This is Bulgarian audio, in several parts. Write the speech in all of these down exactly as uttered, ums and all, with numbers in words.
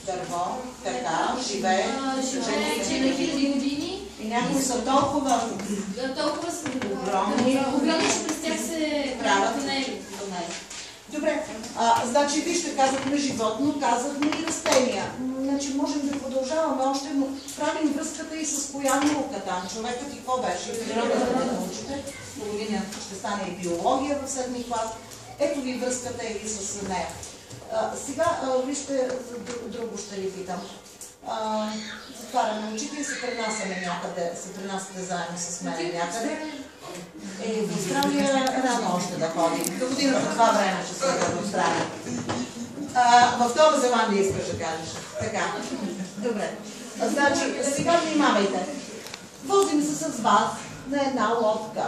дърво, така, живее. Живее, че на хиляди години. И някои са толкова толкова са огромни, огромни, че през тях се правят тунели. Добре, а, значи вижте, казахме животно, казахме и растения. Значи можем да продължаваме още, но правим връзката и с коя наука там. Човекът и какво беше? Природата да научите. До година ще стане и биология в седми клас. Ето ви връзката и с нея. А, сега, а, вижте, друго ще ви питам. А, затваряме очите и се пренасяме някъде, се пренасяте заедно с мен някъде. Е, в Австралия рано още да ходим. До година по това време ще се в Австралия. А, в Нова Зеландия искаш да кажеш. Така. Добре. А, значи, сега внимавайте. Возим се с вас на една лодка.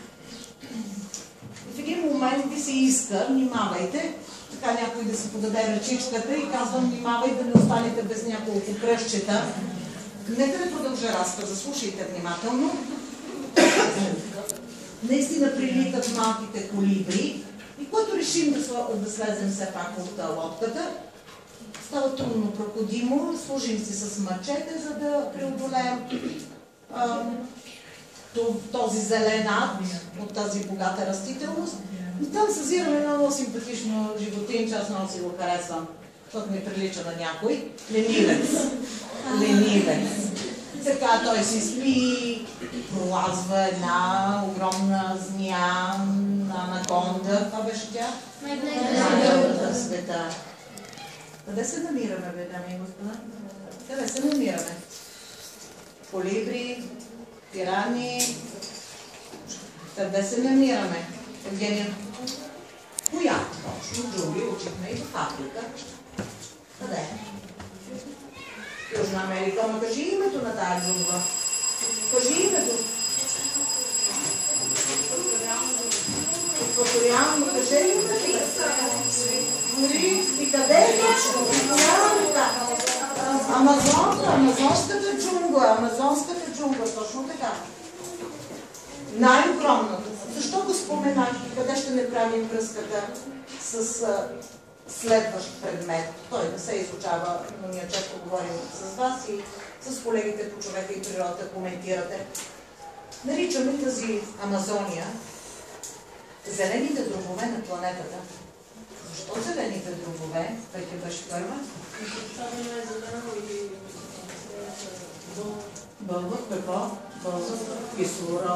В един момент ви се иска, внимавайте, така някой да си подаде ръчичката и казвам, внимавай да не останете без няколко пръщчета. Нека да продължа разказа, слушайте внимателно. Наистина прилитат малките колибри и когато решим да, да слезем все пак от лодката, става трудно проходимо, служим си с мачете, за да преодолеем а, този зелен ад от тази богата растителност. И там съзираме едно много симпатично животинче, аз много си го харесвам, защото ми прилича на някой. Ленивец. Ленивец. Така той си спи, пролазва една огромна змия, анаконда. Това беше тя? Най-голямата света. Къде се намираме, бе, дами и господа? Къде се намираме? Колибри, пирани. Къде се намираме? Евгения? Коя? Точно, джунгли учихме и в Африка. Къде? Южна Америка. Ама кажи името на тая джунгла. Кажи името. Екваториално. Кажи името. И къде е точно? Амазонка. Амазонската джунгла. Амазонската джунгла. Точно така. Най-огромната. Защо го споменах и къде ще не правим връзката с а, следващ предмет? Той не се изучава, но ние често говорим с вас и с колегите по човека и природата коментирате. Наричаме тази Амазония зелените дробове на планетата. Защо зелените дробове? Петя беше първа. Бълва, какво? Бълва, кислород.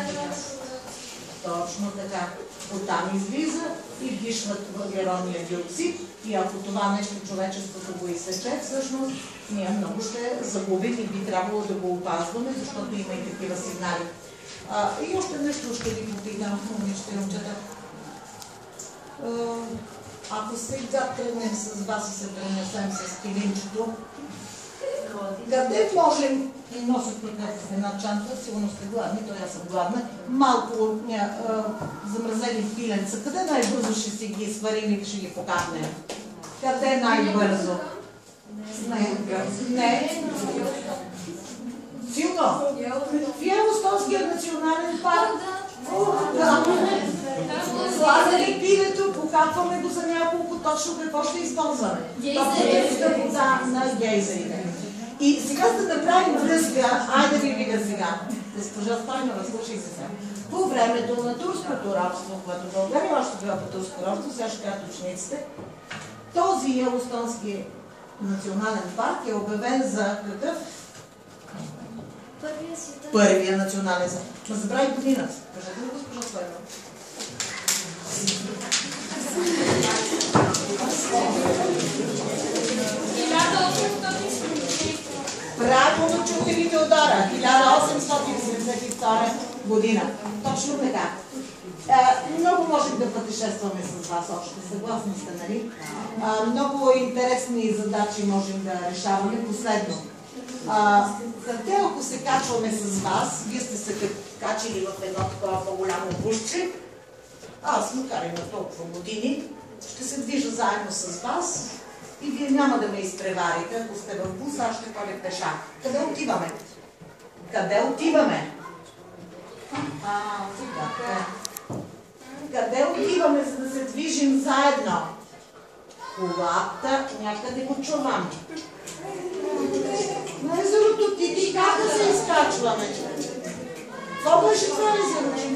Точно така. Оттам излиза и вдишват въглеродния диоксид и ако това нещо човечеството го изсече, всъщност ние много ще загубим и би трябвало да го опазваме, защото има и такива сигнали. А, и още нещо ще ви попитам, момичета и момчета. Ако сега тръгнем с вас и се пренесем с килимчето, къде можем и носят тук в една чанта, сигурно сте гладни, то аз съм гладна, малко ня, а, замразени пиленца, къде най-бързо ще си ги сварим и ще ги покапнем? Къде най-бързо? Не. Не. Силно? В Йелостонския национален парк. Слагаме пилето, покапваме го за няколко, точно какво ще използваме? Гейзерите. Вода на гейзерите. И сега за да направим връзка, айде да ви видя сега, госпожа Стойнова, слушай се сега. По времето на турското робство, което България още била по турско робство, сега ще кажат учениците, този Йелостонски национален парк е обявен за какъв? Първия света. Първия национален парк. Но забрави годината. Кажете ли, госпожа Стойнова? Правилно чухте удара. хиляда осемстотин седемдесет и втора година. Точно така. Е, много можем да пътешестваме с вас още. Съгласни сте, нали? Е, много интересни задачи можем да решаваме. Последно. Къде, ако се качваме с вас, вие сте се качили в едно такова по-голямо бушче, аз му карам на толкова години, ще се движа заедно с вас и вие няма да ме изпреварите. Ако сте в бус, аз ще ходя пеша. Къде отиваме? Къде отиваме? А, сега. Къде отиваме, за да се движим заедно? Колата някъде го чувам. На езерото Тити как да се изкачваме? Какво беше това езеро?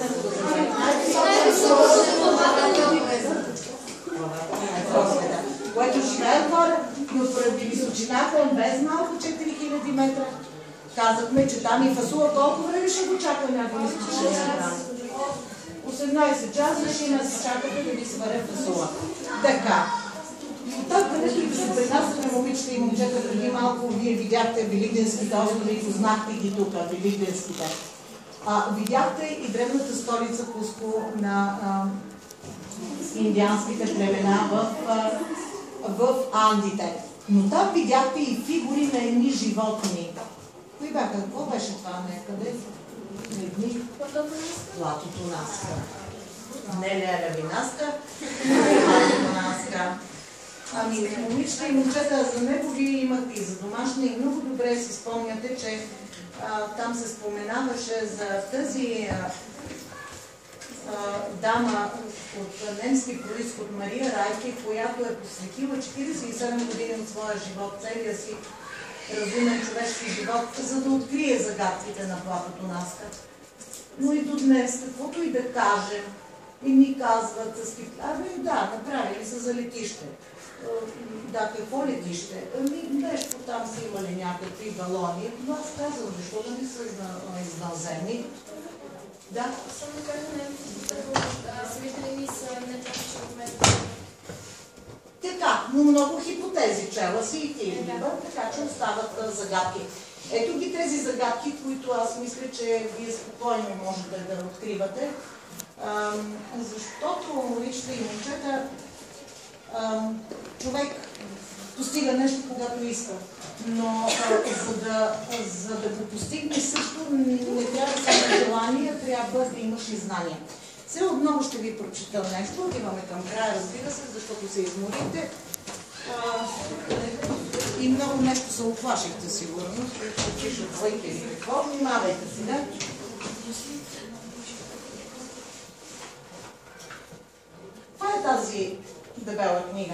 Което живее горе, но поради височината он без малко четири хиляди метра. Казахме, че там и фасула колко време ще го чака някой изключение. осемнайсет часа ще има се чакате да ви сваря фасула. Така. Так, където и да се пренасяме момичета и момчета, преди малко вие видяхте Великденските острови, познахте ги тук, Великденските. А, видяхте и древната столица Куско на а, индианските племена в, а, в Андите. Но там видяхте и фигури на едни животни. Кои бяха? Какво беше това някъде? Едни? Платото наска. Не Леля Винаска, Платото наска. Ами, момичета и момчета, за него вие имате и за домашни и много добре си спомняте, че а, там се споменаваше за тази а, а, дама от немски произход Мария Райке, която е посветила четирийсет и седем години от своя живот, целия си разумен човешки живот, за да открие загадките на Платото наска. Но и до днес, каквото и да кажем, и ни казват, абе да, направили са за летище. Да, какво летище? Ами, нещо там са имали някакви балони, но аз казвам, защо да не са изназемни? Да? Само да кажем, свидетели ми са не повече от мен. Така, но много хипотези, чела си и ти, Либа, така че остават загадки. Ето ги тези загадки, които аз мисля, че вие спокойно можете да откривате, защото, момичета и момчета, човек постига нещо, когато иска. Но за да, за да го постигне също не трябва само желание, трябва да имаш и знания. Сега отново ще ви прочита нещо, отиваме към края, разбира се, защото се изморите. И много нещо се оплашихте, сигурно, ще пишат своите или какво. Внимавайте си, да? Това е тази дебела книга.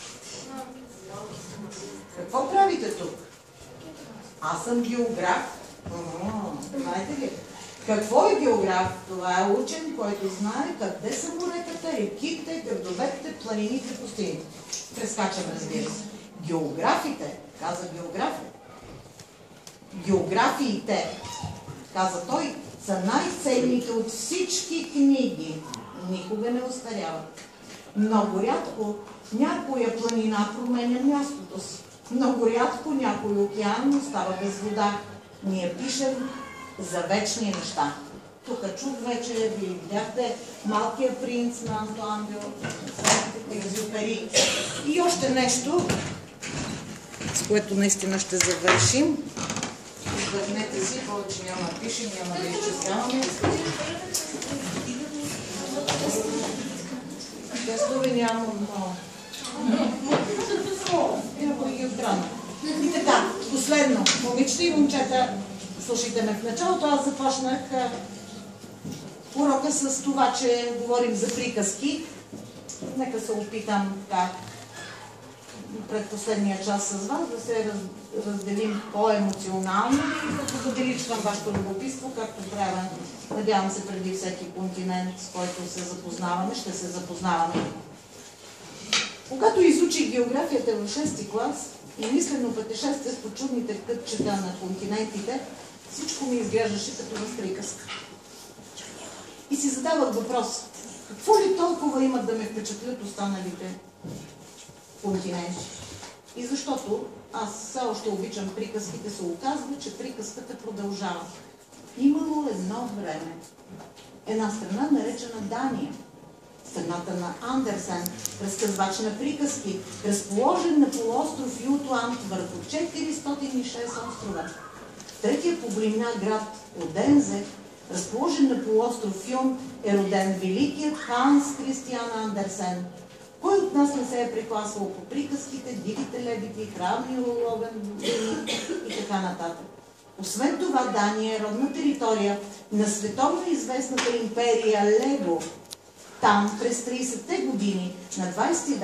Какво правите тук? Аз съм географ. Знаете ли? Какво е географ? Това е учен, който знае къде са моретата, реките, градовете, планините, пустините. Прескачам, разбира се. Географите, каза география. Географиите, каза той, са най-ценните от всички книги. Никога не остаряват. Много рядко някоя планина променя мястото си. Много рядко някой океан остава без вода. Ние пишем за вечни неща. Тук чух вече, ви видяхте Малкия принц на Антуан Екзюпери. И още нещо, с което наистина ще завършим. Издъхнете си, повече няма да пишем, няма да изчисляваме. Тестове нямам много. Някой ги отбрана. И така, последно. Момичета и момчета, слушайте ме, в началото аз започнах урока с това, че говорим за приказки. Нека се опитам така пред последния час с вас да се раз, разделим по-емоционално и да поделичвам вашето любопитство, както правя, надявам се, преди всеки континент, с който се запознаваме, ще се запознаваме. Когато изучих географията в шести клас и мислено пътешествие по чудните кътчета на континентите, всичко ми изглеждаше като в приказка. И си задавах въпрос, какво ли толкова имат да ме впечатлят останалите континенти? И защото аз все още обичам приказките, се оказва, че приказката продължава. Имало едно време една страна, наречена Дания, страната на Андерсен, разказвач на приказки, разположен на полуостров Ютланд върху четиристотин и шест острова. Третия по големина град Одензе, разположен на полуостров Юн, е роден великият Ханс Кристиан Андерсен. Кой от нас не се е прикласвал по приказките, дивите лебеди, храбри ловен и така нататък. Освен това, Дания е родна територия на световно известната империя Лего. Там през тридесетте години на двадесети век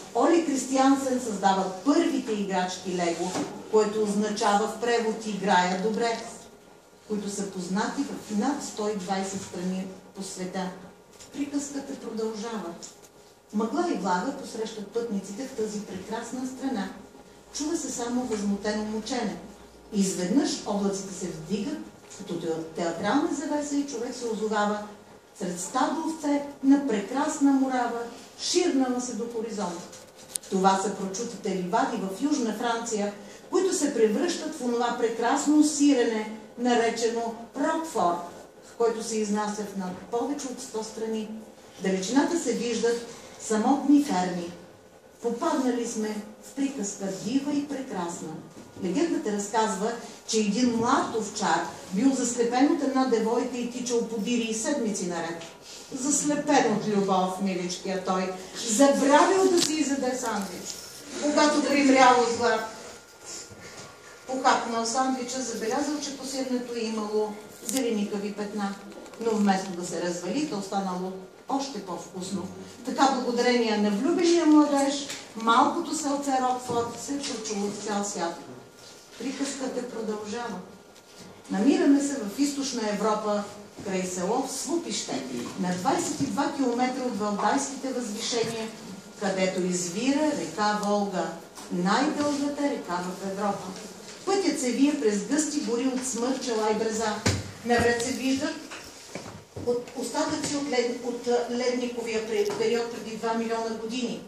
Оли Кристиансен създава първите играчки Лего, което означава в превод играя добре, които са познати в над сто и двайсет страни по света. Приказката продължава. Мъгла и влага посрещат пътниците в тази прекрасна страна. Чува се само възмутено мучене. Изведнъж облаците се вдигат, като театрална завеса и човек се озовава сред стадо овце на прекрасна морава, ширнала се до хоризонта. Това са прочутите ливади в Южна Франция, които се превръщат в онова прекрасно сирене, наречено Рокфор, в който се изнася в над повече от сто страни. В далечината се виждат самотни ферми. Попаднали сме в приказка дива и прекрасна. Легендата разказва, че един млад овчар бил заслепен от една девойка и тичал по дири и седмици наред. Заслепен от любов, миличкия той, забравил да си изяде сандвич. Когато примряло с глад, похапнал сандвича, забелязал, че по сирнето е имало зеленикави петна. Но вместо да се развали, то останало още по-вкусно. Така, благодарение на влюбения младеж, малкото селце Рокфорд се чучуло в цял свят. Приказката продължава. Намираме се в източна Европа, край село Слупище, на двайсет и два километра от Валдайските възвишения, където извира река Волга, най-дългата река в Европа. Пътят се вие през гъсти гори от смърчела и бреза. Навред се виждат от остатъци от, лед, от ледниковия период преди два милиона години.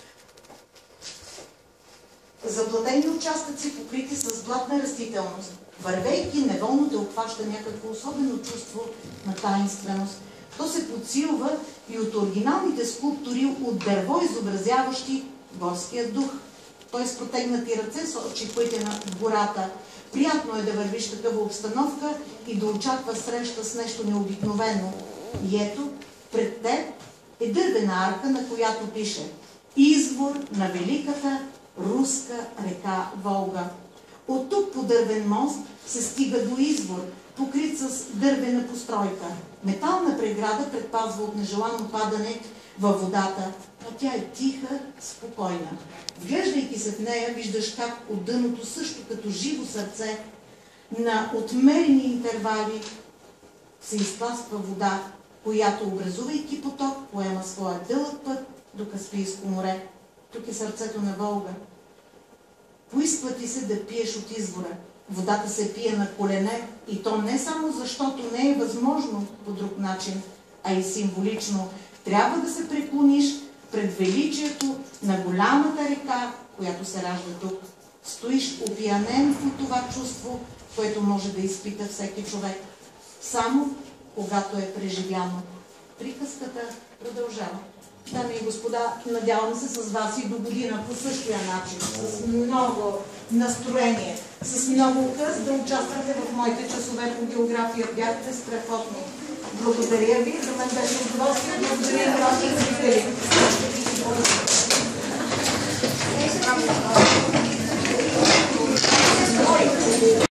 Заплатени участъци, покрити с блатна растителност. Вървейки, неволно те обхваща някакво особено чувство на таинственост. То се подсилва и от оригиналните скулптури от дърво, изобразяващи горския дух. Той с протегнати ръце сочи пътя на гората. Приятно е да вървиш в такава обстановка и да очаква среща с нещо необикновено. И ето, пред теб е дървена арка, на която пише "Извор на великата руска река Волга". От тук по дървен мост се стига до извор, покрит с дървена постройка. Метална преграда предпазва от нежелано падане във водата, а тя е тиха, спокойна. Вглеждайки се в нея, виждаш как от дъното, също като живо сърце, на отмерени интервали се изтласква вода, която, образувайки поток, поема своя дълъг път до Каспийско море. Тук е сърцето на Волга. Поисква ти се да пиеш от извора. Водата се пие на колене, и то не само защото не е възможно по друг начин, а и символично. Трябва да се преклониш пред величието на голямата река, която се ражда тук. Стоиш опиянен от това чувство, което може да изпита всеки човек, само когато е преживяно. Приказката продължава. Дами и господа, надявам се с вас и до година по същия начин, с много настроение, с много указ да участвате в моите часове по география. Бяхте страхотни. Благодаря ви. За мен беше удоволствие.